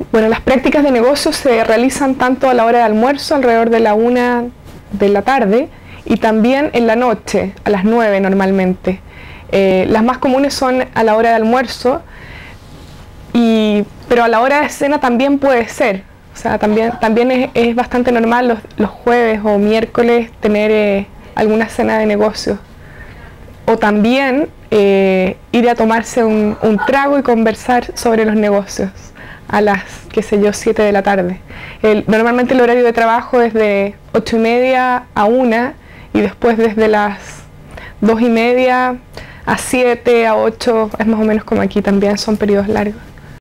Bueno, las prácticas de negocio se realizan tanto a la hora de almuerzo, alrededor de la 1 de la tarde, y también en la noche, a las 9 normalmente. Las más comunes son a la hora de almuerzo, pero a la hora de cena también puede ser. O sea, también es bastante normal los jueves o miércoles tener alguna cena de negocios. O también ir a tomarse un trago y conversar sobre los negocios a las, qué sé yo, 7 de la tarde. Normalmente el horario de trabajo es de 8:30 a 1 y después desde las 2:30 a 7, a 8, es más o menos como aquí también, son periodos largos.